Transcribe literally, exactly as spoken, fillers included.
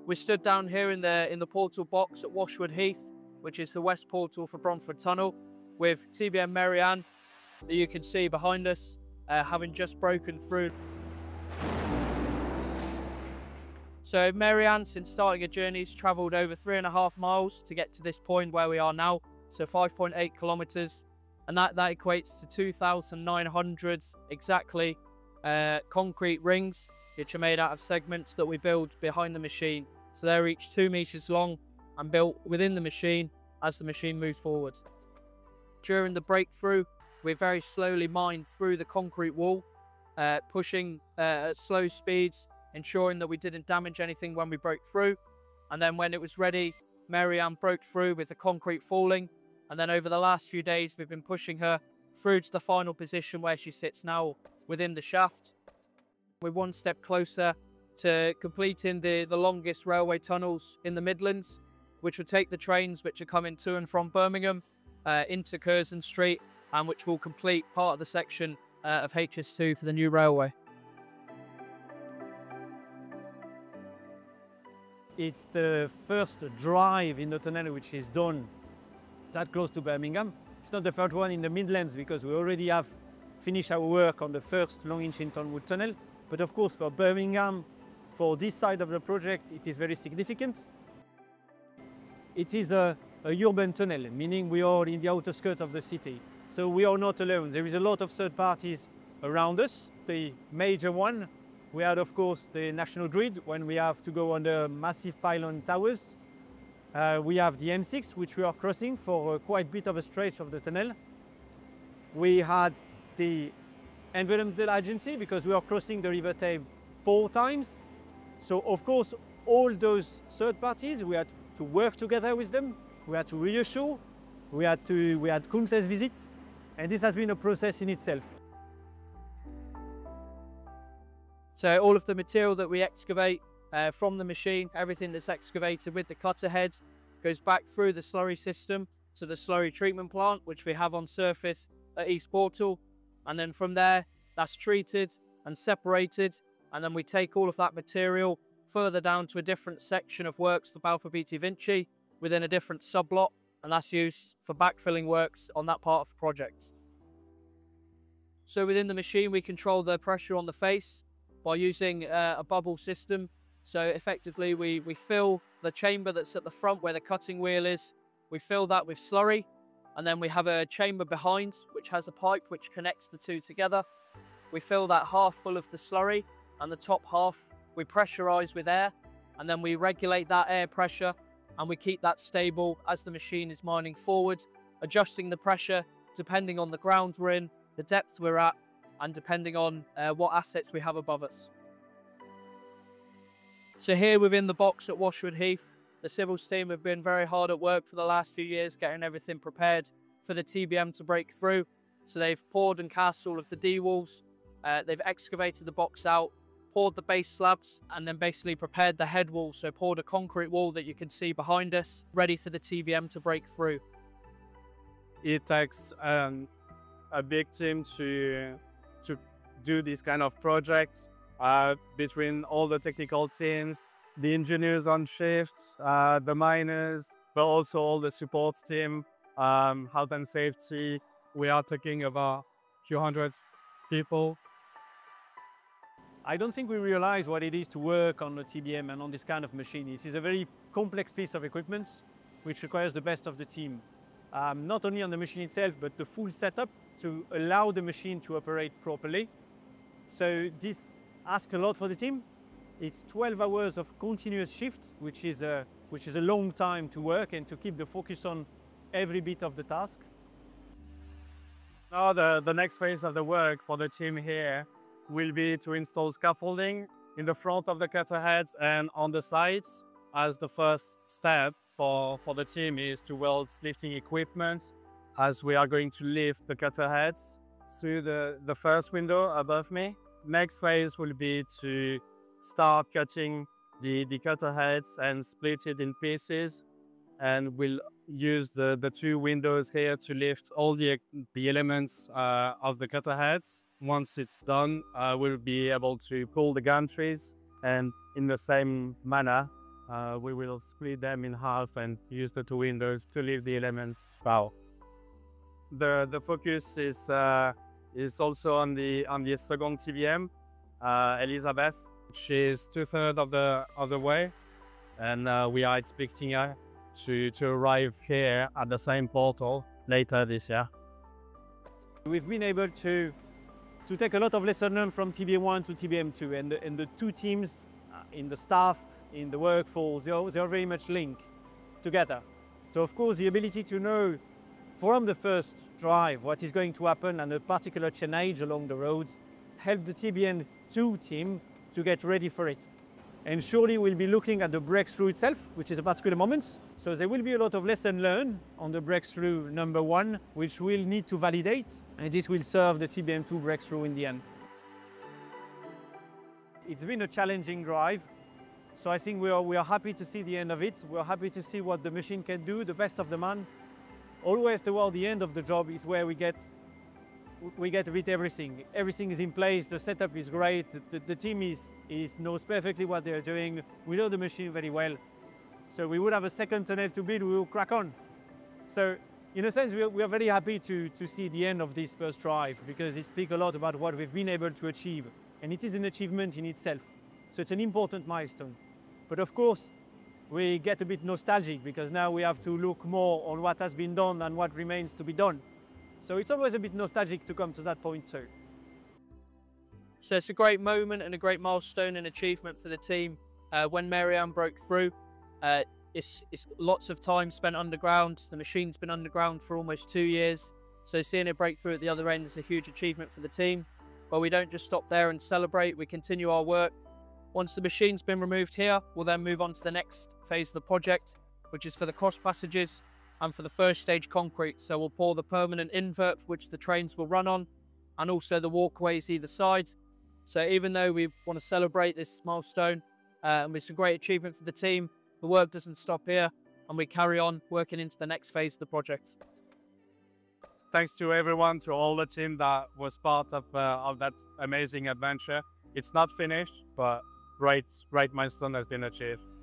We stood down here in the in the portal box at Washwood Heath, which is the west portal for Bromford Tunnel, with T B M Mary Ann that you can see behind us, uh, having just broken through. So Mary Ann, since starting her journey, has travelled over three and a half miles to get to this point where we are now, so five point eight kilometres, and that, that equates to two thousand nine hundred exactly uh, concrete rings, which are made out of segments that we build behind the machine. So they're each two metres long and built within the machine as the machine moves forward. During the breakthrough, we very slowly mined through the concrete wall, uh, pushing uh, at slow speeds, ensuring that we didn't damage anything when we broke through. And then when it was ready, Mary Ann broke through with the concrete falling. And then over the last few days, we've been pushing her through to the final position where she sits now within the shaft. We're one step closer to completing the, the longest railway tunnels in the Midlands, which will take the trains which are coming to and from Birmingham uh, into Curzon Street, and which will complete part of the section uh, of H S two for the new railway. It's the first drive in the tunnel which is done that close to Birmingham. It's not the first one in the Midlands because we already have finished our work on the first long-inch in Tonwood Tunnel. But of course for Birmingham, for this side of the project, it is very significant. It is a, a urban tunnel, meaning we are in the outer skirt of the city. So we are not alone. There is a lot of third parties around us. The major one, we had of course the national grid when we have to go under massive pylon towers. Uh, we have the M six, which we are crossing for uh, quite a bit of a stretch of the tunnel. We had the environmental agency because we are crossing the River Thames four times. So of course, all those third parties, we had to work together with them. We had to reassure. We had to, we had countless visits, and this has been a process in itself. So all of the material that we excavate uh, from the machine, everything that's excavated with the cutter head, goes back through the slurry system to the slurry treatment plant, which we have on surface at East Portal. And then from there, that's treated and separated. And then we take all of that material further down to a different section of works for Balfour Beatty VINCI within a different sublot. And that's used for backfilling works on that part of the project. So within the machine, we control the pressure on the face by using uh, a bubble system. So effectively, we, we fill the chamber that's at the front where the cutting wheel is. We fill that with slurry. And then we have a chamber behind, which has a pipe which connects the two together. We fill that half full of the slurry, and the top half we pressurize with air, and then we regulate that air pressure, and we keep that stable as the machine is mining forward, adjusting the pressure depending on the ground we're in, the depth we're at, and depending on uh, what assets we have above us. So here within the box at Washwood Heath, the civils team have been very hard at work for the last few years, getting everything prepared for the T B M to break through. So they've poured and cast all of the D-walls, uh, they've excavated the box out, poured the base slabs, and then basically prepared the head wall. So poured a concrete wall that you can see behind us, ready for the T B M to break through. It takes um, a big team to, to do this kind of project, uh, between all the technical teams, the engineers on shift, uh, the miners, but also all the support team, um, health and safety. We are talking about a few hundred people. I don't think we realize what it is to work on the T B M and on this kind of machine. It is a very complex piece of equipment which requires the best of the team. Um, not only on the machine itself, but the full setup to allow the machine to operate properly. So this asks a lot for the team. It's twelve hours of continuous shift, which is, a, which is a long time to work and to keep the focus on every bit of the task. Now the, the next phase of the work for the team here will be to install scaffolding in the front of the cutter heads and on the sides, as the first step for, for the team is to weld lifting equipment, as we are going to lift the cutter heads through the, the first window above me. Next phase will be to start cutting the, the cutter heads and split it in pieces, and we'll use the, the two windows here to lift all the, the elements uh, of the cutter heads. Once it's done, uh, we'll be able to pull the gantries, and in the same manner, Uh, we will split them in half and use the two windows to leave the elements out. The the focus is uh, is also on the on the second T B M, uh, Elizabeth. She's two thirds of the of the way, and uh, we are expecting her to to arrive here at the same portal later this year. We've been able to to take a lot of lessons learned from T B M one to T B M two, and the, and the two teams in the staff, in the workforce, they are, they are very much linked together. So of course the ability to know from the first drive what is going to happen and a particular change along the roads help the T B M two team to get ready for it. And surely we'll be looking at the breakthrough itself, which is a particular moment. So there will be a lot of lessons learned on the breakthrough number one, which we'll need to validate, and this will serve the T B M two breakthrough in the end. It's been a challenging drive, so I think we are, we are happy to see the end of it. We're happy to see what the machine can do, the best of the man. Always toward the end of the job is where we get we get a bit everything. Everything is in place, the setup is great, the, the team is, is knows perfectly what they're doing, we know the machine very well. So we would have a second tunnel to build, we will crack on. So in a sense, we are, we are very happy to, to see the end of this first drive, because it speaks a lot about what we've been able to achieve. And it is an achievement in itself. So it's an important milestone. But of course, we get a bit nostalgic, because now we have to look more on what has been done and what remains to be done. So it's always a bit nostalgic to come to that point too. So it's a great moment and a great milestone and achievement for the team. Uh, when Mary Ann broke through, uh, it's, it's lots of time spent underground. The machine's been underground for almost two years. So seeing it break through at the other end is a huge achievement for the team. But we don't just stop there and celebrate, we continue our work. Once the machine's been removed here, we'll then move on to the next phase of the project, which is for the cross passages and for the first stage concrete. So we'll pour the permanent invert which the trains will run on, and also the walkways either side. So even though we want to celebrate this milestone, uh, and it's a great achievement for the team, the work doesn't stop here, and we carry on working into the next phase of the project. Thanks to everyone, to all the team that was part of, uh, of that amazing adventure. It's not finished, but great, great milestone has been achieved.